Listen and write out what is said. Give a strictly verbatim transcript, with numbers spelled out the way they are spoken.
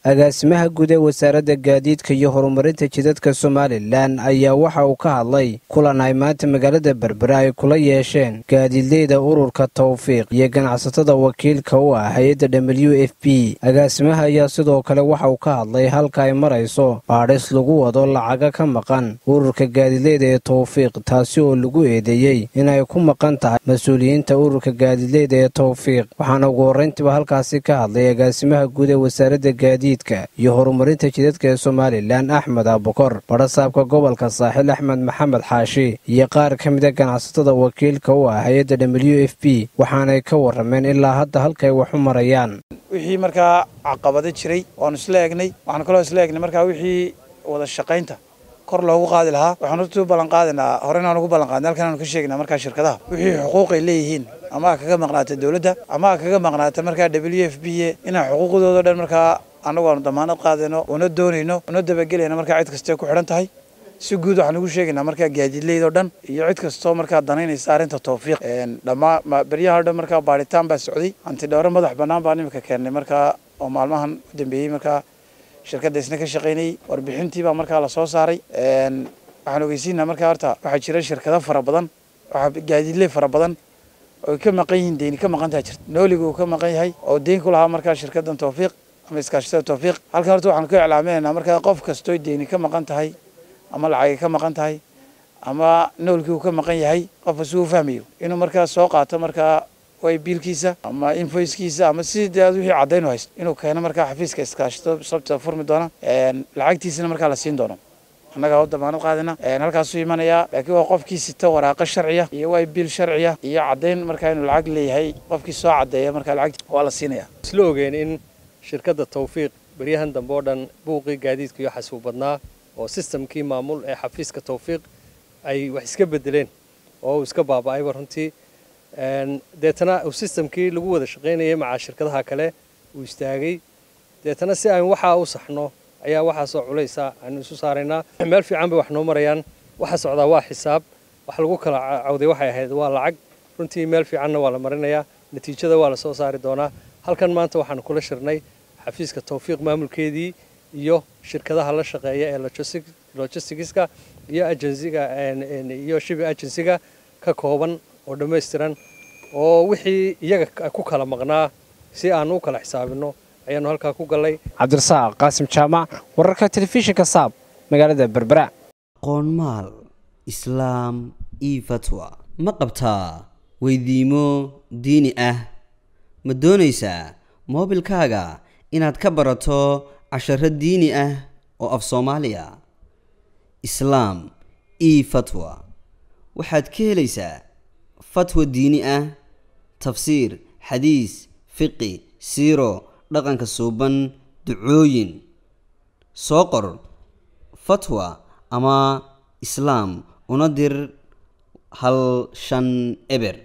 agaasimaha guud ee wasaaradda gaadiidka iyo horumarinta jidadka Somaliland ayaa waxa uu ka hadlay kulan ay maanta magaalada Berbera ay kula yeesheen gaadiidleyda ururka Tawfiiq iyo ganacsatada wakiilka u ah hay'adda W F P. agaasimaha ayaa sidoo kale waxa uu ka hadlay halka ay marayso baadhis lagu wado lacaga ka maqan ururka gaadiidleyda ee Tawfiiq, taasi oo lagu eedeeyay inay ku maqan tahay mas'uuliyiinta ururka gaadiidleyda ee Tawfiiq. waxaana ugu horreyntiba halkaasi ka hadlay agaasimaha guud ee wasaaradda gaadiidka iyo horumarinta jidadka ee Somaliland Axmed Abukar, barasaabka gobolka Saaxil Axmed Maxamed Xaashi iyo qaar ka mid ah ganacsatada wakiilka u ah hay'adda W F P, waxaanay ka warrameen ilaa hadda halkay wax u marayaan. wixii markaa caqabado jiray waan isla eegnay waxaan kaloo isla eegnay markaa wixii wada shaqaynta kor loogu qaadi lahaa waxaan u ballan qaadinaa horena aan ugu ballan qaadnay halkan aan ka sheegnaa markaa shirkadaha wixii xuquuq ay leeyihiin ama kaga maqnaata dawladda ama kaga maqnaata markaa W F P inay xuquuqdooda dhan markaa anagu aan damaanad qaadano una doonayno una dabagelayno markaa cid kasta ku xidhan tahay. si guud waxaan ugu sheegaynaa markaa gaadiidleyda dhan iyo cid kasta markaa danaynaysa arrinta Tawfiiq een dhamaa bariyaha dhan markaa baaritaan baa socday anti dhawr madax banaan baan imika keenay markaa oo maalmahan u dambeeyay markaa shirkadda isna ka shaqeynay warbixintii baa markaa la soo saaray een waxaan ogeysiinaa markaa horta waxa jira shirkado fara badan waxa gaadiidley fara badan oo ka maqan yihiin deyn ka maqan tahay jirta nooligu ka maqan yahay oo deyn ku lahaa markaa shirkaddan Tawfiiq ama iskaashatada Tawfiiq. halkan horta waxaan ku iclaaminaynaa markaa qof kastoo deyn ka maqan tahay ama lacag ka maqan tahay ama noolkii ka maqan yahay qof soo fahmayo inuu markaa soo qaato markaa way biilkiisa ama invoice-kiisa ama sidii wixii cadeyn haysto inuu keeno markaa xafiiska iskaashatada sabta furmi doona een lacagtiisana markaa la siin doono annaga oo damaanad qaadina een halkaas uu imanaya laakiin waa qofkii sita waraaqa sharciya iyo way biil sharciya iyo cadeyn markaa inuu lacag leeyahay qofkii soo cadeeya markaa lacagta waa la siinaya. isla ogeyn in shirkadda Tawfiiq bariyahan dambe oo dhan buuqii gaadiidka iyo xasuub badnaa oo systemkii maamul ee xafiiska Tawfiiq ay wax iska bedeleen oo iska baaba'ay runtii een deetana uu systemkii lagu wada shaqeynayay maca shirkadaha kale uu istaagay deetana si aan waxa u saxno ayaa waxa soo culaysa aan isu saarayna meel fiican bay wax noo marayaan waxa socda waa xisaab wax lagu kala cawday waxay ahayd waa lacag runtii meel fiicanna waa la marinayaa natiijada waa la soo saari doonaa. halkan maanta waxaan kula shirnay xafiiska Tawfiiq maamulkeedii iyo shirkadaha la shaqeeya ee logistics-ka iyo agency-ga iyo shipping agency-ga ka kooban oo dhameystiran oo wixii iyaga ku kala maqnaa si aan u kala xisaabino ayaanu halka ku galay. Cabdirasaaq Qaasim Jaamac, wararka telefishinka Saab, magaalada Berbera. qoonmaal islaam iyo fatwa ma qabtaa weydiimo diini ah ma doonaysaa moobilkaaga inaad ka barato casharo diini ah oo af Soomaaliya islaam iyo fatwa waxaad ka helaysaa fatwa diini ah tafsiir xadiis fiqi siiro dhaqanka suuban ducooyin soo qor fatwa ama islaam una dir hal shan eber.